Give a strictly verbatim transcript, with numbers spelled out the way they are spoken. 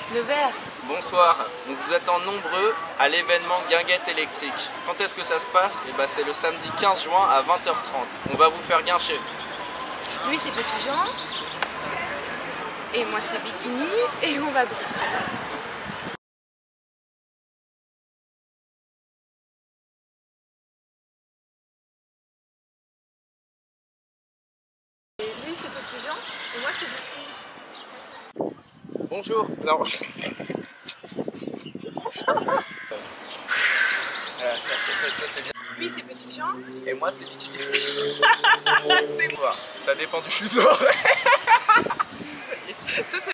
Le vert. Bonsoir, donc vous êtes en nombreux à l'événement Guinguette électrique. Quand est-ce que ça se passe? Eh ben, c'est le samedi quinze juin à vingt heures trente. On va vous faire guincher. Lui c'est Petit Jean. Et moi c'est Bikini. Et on va danser. Et lui c'est Petit Jean. Et moi c'est Bikini. Bonjour. Non. Euh, ça, ça, ça, c'est bien. Lui c'est Petit Jean. Et moi c'est Bikini. C'est Ça dépend du fuseau. Ça, c'est